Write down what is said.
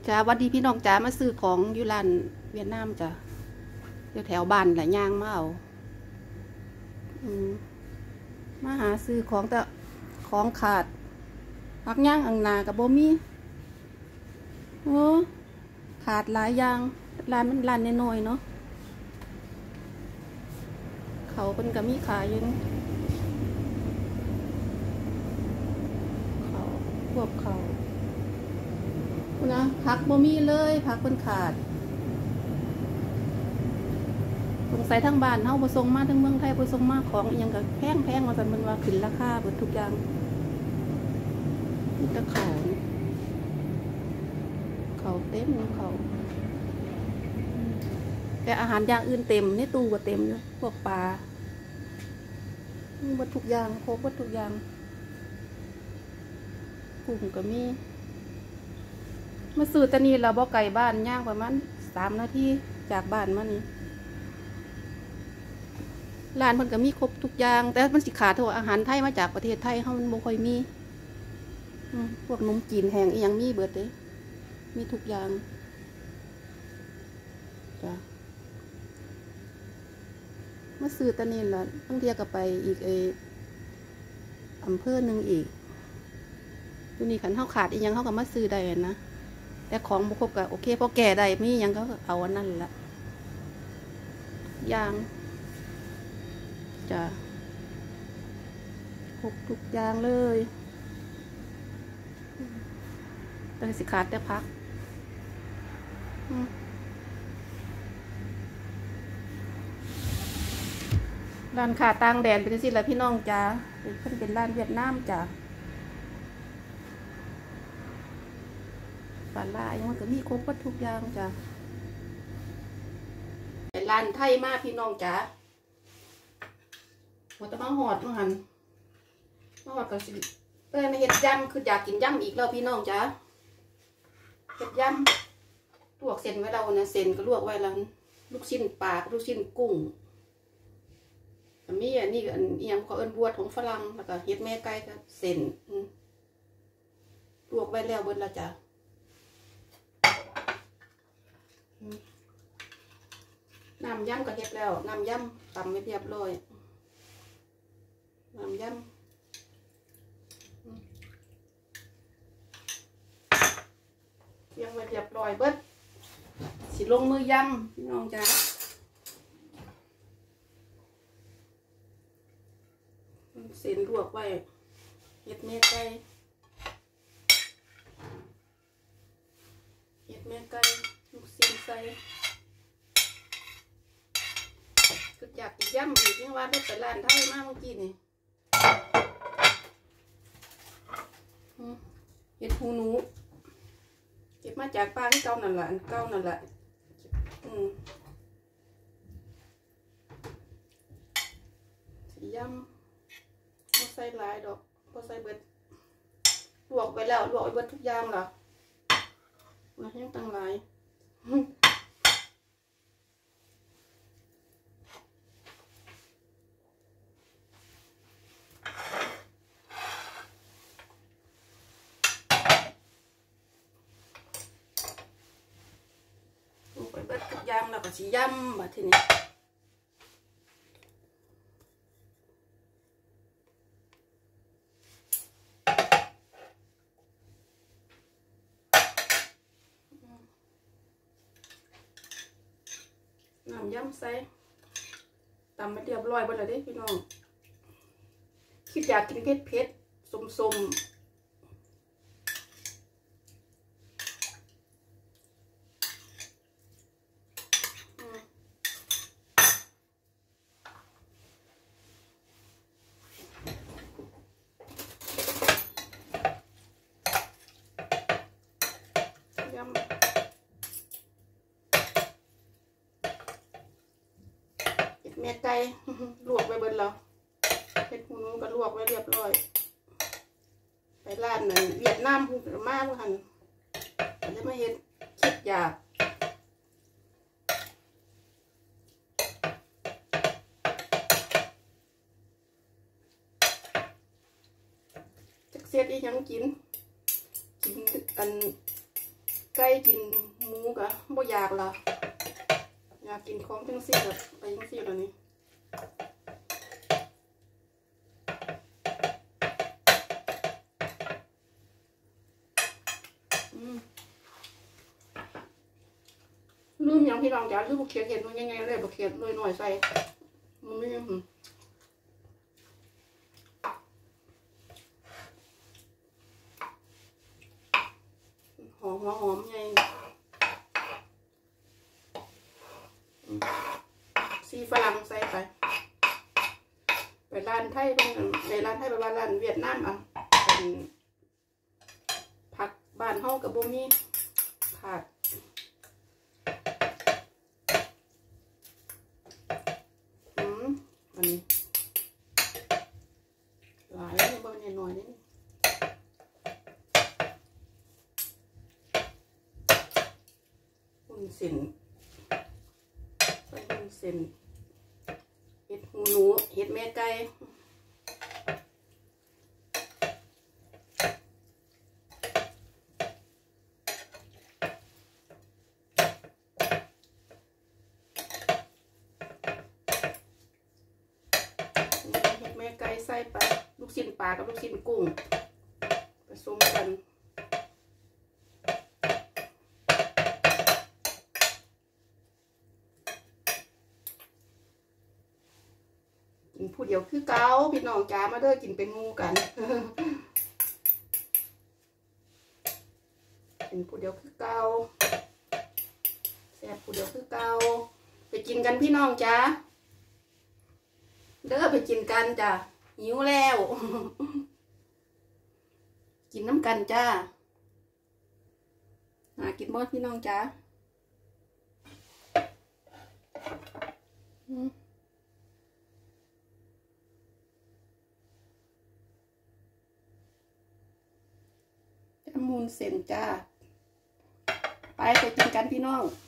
จ้าวัดดีพี่น้องจ้ามาซื้อของอยู่ร้านเวียดนามจ้ะแถวบ้านแหละย่างมาเอามาหาซื้อของแต่ของขาดพักย่างอังนากับโบมี่ขาดหลายอย่างร้านมันร้านน้อยๆเนาะเขาเป็นกับมีขายยังเขาพวกเขานะพักโบมี่เลยพักเป็นขาดสงสัยทั้งบ้านเฮาผสมมาทั้งเมืองไทยผสมมาของอย่างกับแพงมาจนมันว่าขึ้นราคาหมดทุกอย่างนี่ตะเขาเต็มเขาแต่อาหารอย่างอื่นเต็มในตู้ก็เต็มอยู่พวกปลาหมดทุกอย่างครบหมดทุกอย่างกุ้งก็มีมาซื้อตะนีเราบ่ไก่บ้านย่างประมาณ3 นาทีจากบ้านมานี่ร้านมันก็มีครบทุกอย่างแต่มันสิขาดเท่าอาหารไทยมาจากประเทศไทยเขามันบ่ค่อยมีพวกนมจีนแห้งอีหยังมีเบิดเลยมีทุกอย่างจ้ะมาซื้อตะนีละบางทีก็ไปอีกอำเภอหนึ่งอีกตัวนี้ขันเขาขาดอีหยังเขาก็มาซื้อได้นะแต่ของบุคคลก็โอเคพอแก่ได้มียังก็เอาอันนั้นละอย่างจะครบทุกอย่างเลยแต่สิขาดแต่พักร้านขาต่างแดนเป็นสิละพี่น้องจ้าเป็นร้านเวียดนามจ้าปลาล่ายังมันก็มีครบทุกอย่างจ้าเป็นร้านไทยมากพี่น้องจ้าว่าจะมาหอดหันมาหอดกับสิมาเห็ดยำคืออยากกินยำอีกแล้วพี่น้องจ้าเห็ดยำลวกเส้นไว้เราเนี่ยเส้นก็ลวกไว้แล้วลูกชิ้นปลาลูกชิ้นกุ้งมีอันนี้อันเอียงเขาเอิ้นบวชของฝรั่งแล้วก็เห็ดแม่ไก่กับเส้นลวกไว้แล้วเบิดละจ้าน้ำยำก็เห็ดแล้วน้ำยำตำไม่เรียบร้อยน้ำยำยังไม่เรียบร้อยเบิดสิลงมือยำพี่น้องจ้าเส้นลวกไว้เห็ดแม่ไก่ลูกชิ้นใส่ก็อยากกินยำอีกยังว่าได้ไปร้านไทยมากเมื่อกี้นี่เห็ดหูหนูเก็บมาจากป้าที่เก่านั่นแหละสียำไม่ใส่หลายดอกไม่ใส่เบิดลวกไปแล้วลวกไปเบิดทุกอย่างเหรอนะยังตั้งหลายทุกอย่างเราก็สีย่ำมาทีนี้น้ำย่ำใส่ตำมาเรียบร้อยหมดเลยพี่น้องคิดอยากกินเผ็ดๆส้มแม่ไก่ลวกไว้เบิดแล้วเห็ดหูหนูก็ลวกไว้เรียบร้อยไปร้านนั้นเวียดนามพูดมากหันจะมาเห็ดคิดอยากจักเสียดอีหยังกินอันไก่กินหมูกะบ่อยากละอยากกินของจังซี่แบบไปจังซี่แบบนี้ลืมยังพี่น้องจ๋าลืมบุกเขียดเห็ดมันยังไงเลยบุกเขียดเลยหน่อยใส่มันไม่หอมไงซีฝรั่งใส่ไปร้านไทยเป็นในร้านไทยไปร้านเวียดนามอ่ะเป็นผักบ้านเฮากับบ่มีผักอันนี้หลายเลยบ่หน่อยนี่เส้นใส่เส้นเห็ดหูหนูเห็ดแม่ไก่เห็ดแม่ไก่ใส่ไปลูกชิ้นปลากับลูกชิ้นกุ้งผสมกันกินผู้เดียวคือเกาพี่น้องจ๋ามาเด้อกินเป็นงูกันกินผู้เดียวคือเกาแซ่บผู้เดียวคือเกาไปกินกันพี่น้องจ๋าเด้อไปกินกันจ้ะหิวแล้วกินน้ำกันจ้ากินบ่พี่น้องจ๋ามูนเส้นจ้าไปกินกันพี่น้อง